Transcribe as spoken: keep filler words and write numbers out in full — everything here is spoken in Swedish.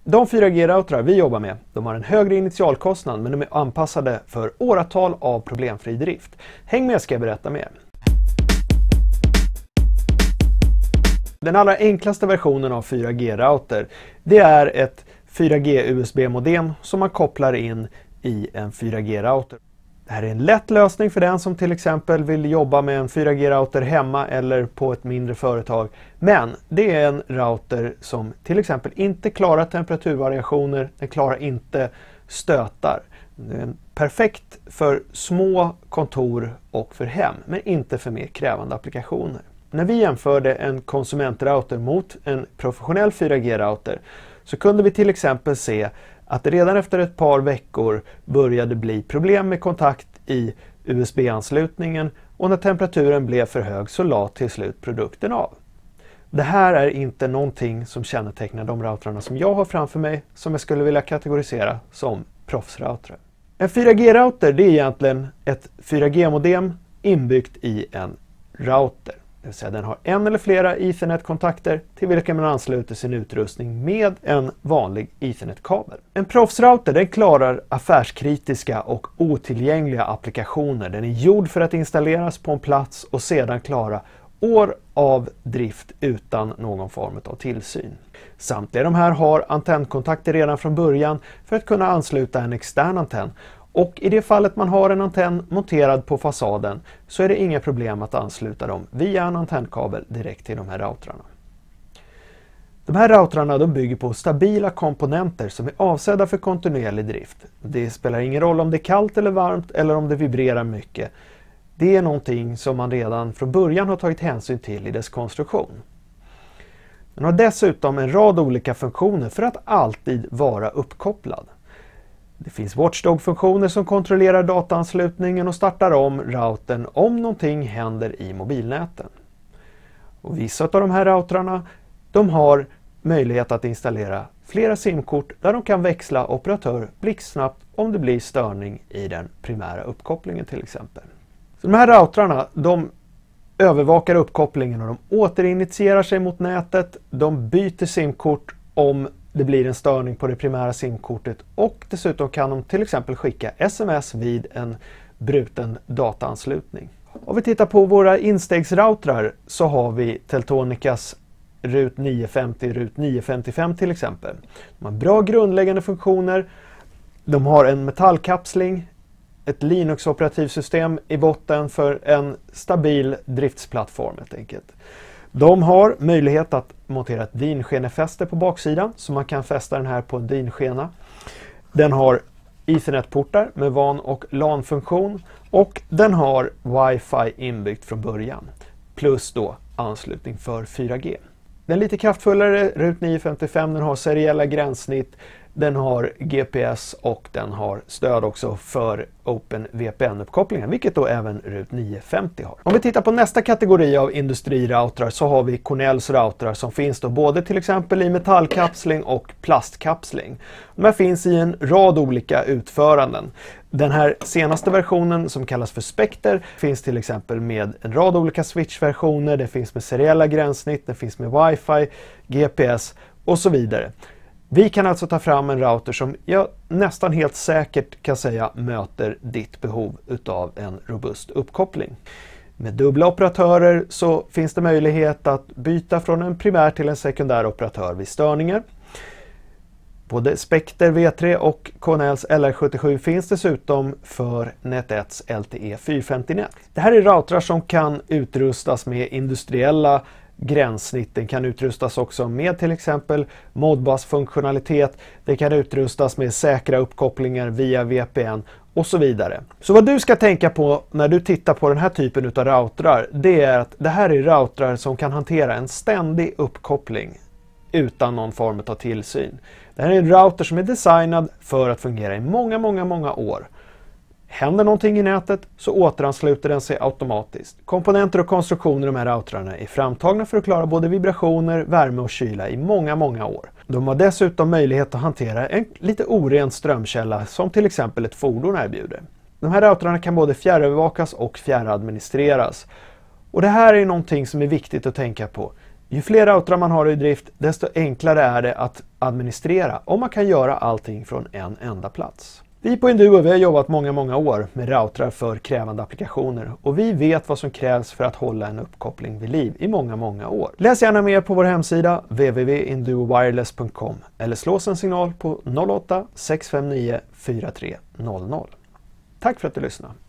De fyra G-routrar vi jobbar med, de har en högre initialkostnad men de är anpassade för åratal av problemfri drift. Häng med ska jag berätta mer. Den allra enklaste versionen av fyra G-router, det är ett fyra G U S B-modem som man kopplar in i en fyra G-router. Det här är en lätt lösning för den som till exempel vill jobba med en fyra G-router hemma eller på ett mindre företag. Men det är en router som till exempel inte klarar temperaturvariationer, den klarar inte stötar. Den är perfekt för små kontor och för hem, men inte för mer krävande applikationer. När vi jämförde en konsumentrouter mot en professionell fyra G-router så kunde vi till exempel se att det redan efter ett par veckor började bli problem med kontakt i U S B-anslutningen och när temperaturen blev för hög så la till slut produkten av. Det här är inte någonting som kännetecknar de routrarna som jag har framför mig som jag skulle vilja kategorisera som proffsroutrar. En fyra G-router det är egentligen ett fyra G-modem inbyggt i en router. Det vill säga den har en eller flera Ethernet-kontakter till vilka man ansluter sin utrustning med en vanlig Ethernet-kabel. En proffsrouter den klarar affärskritiska och otillgängliga applikationer. Den är gjord för att installeras på en plats och sedan klara år av drift utan någon form av tillsyn. Samtliga de här har antennkontakter redan från början för att kunna ansluta en extern antenn. Och i det fallet man har en antenn monterad på fasaden så är det inga problem att ansluta dem via en antennkabel direkt till de här routrarna. De här routrarna de bygger på stabila komponenter som är avsedda för kontinuerlig drift. Det spelar ingen roll om det är kallt eller varmt eller om det vibrerar mycket. Det är någonting som man redan från början har tagit hänsyn till i dess konstruktion. Den har dessutom en rad olika funktioner för att alltid vara uppkopplad. Det finns watchdog-funktioner som kontrollerar dataanslutningen och startar om routern om någonting händer i mobilnäten. Och vissa av de här routrarna de har möjlighet att installera flera simkort där de kan växla operatör blixtsnabbt om det blir störning i den primära uppkopplingen till exempel. Så de här routrarna de övervakar uppkopplingen och de återinitierar sig mot nätet, de byter simkort om det blir en störning på det primära simkortet och dessutom kan de till exempel skicka sms vid en bruten dataanslutning. Om vi tittar på våra instegsroutrar så har vi Teltonicas RUT nio femtio, RUT nio femtiofem till exempel. De har bra grundläggande funktioner, de har en metallkapsling, ett Linux-operativsystem i botten för en stabil driftsplattform helt enkelt. De har möjlighet att montera ett dinskenefäste på baksidan så man kan fästa den här på en dinskena. Den har Ethernet-portar med WAN och LAN-funktion och den har Wi-Fi inbyggt från början plus då anslutning för fyra G. Den lite kraftfullare RUT nio femtiofem den har seriella gränssnitt, den har G P S och den har stöd också för OpenVPN-uppkopplingen, vilket då även RUT nio femtio har. Om vi tittar på nästa kategori av industriroutrar så har vi Cornells routrar som finns då både till exempel i metallkapsling och plastkapsling. De här finns i en rad olika utföranden. Den här senaste versionen som kallas för Spectre finns till exempel med en rad olika switchversioner, det finns med seriella gränssnitt, det finns med Wi-Fi, G P S och så vidare. Vi kan alltså ta fram en router som jag nästan helt säkert kan säga möter ditt behov utav en robust uppkoppling. Med dubbla operatörer så finns det möjlighet att byta från en primär till en sekundär operatör vid störningar. Både Spectre V tre och Cornells L R sjuttiosju finns dessutom för Net ett L T E fyrahundrafemtio-nät. Det här är routrar som kan utrustas med industriella gränssnitten, kan utrustas också med till exempel Modbus-funktionalitet, det kan utrustas med säkra uppkopplingar via V P N och så vidare. Så vad du ska tänka på när du tittar på den här typen av routrar, det är att det här är routrar som kan hantera en ständig uppkoppling utan någon form av tillsyn. Det här är en router som är designad för att fungera i många, många, många år. Händer någonting i nätet så återansluter den sig automatiskt. Komponenter och konstruktioner i de här routrarna är framtagna för att klara både vibrationer, värme och kyla i många, många år. De har dessutom möjlighet att hantera en lite oren strömkälla som till exempel ett fordon erbjuder. De här routrarna kan både fjärrövervakas och fjärradministreras. Och det här är någonting som är viktigt att tänka på. Ju fler routrar man har i drift, desto enklare är det att administrera om man kan göra allting från en enda plats. Vi på Induo vi har jobbat många, många år med routrar för krävande applikationer och vi vet vad som krävs för att hålla en uppkoppling vid liv i många, många år. Läs gärna mer på vår hemsida w w w punkt induo wireless punkt com eller slå oss en signal på noll åtta sex fem nio fyra tre noll noll. Tack för att du lyssnade!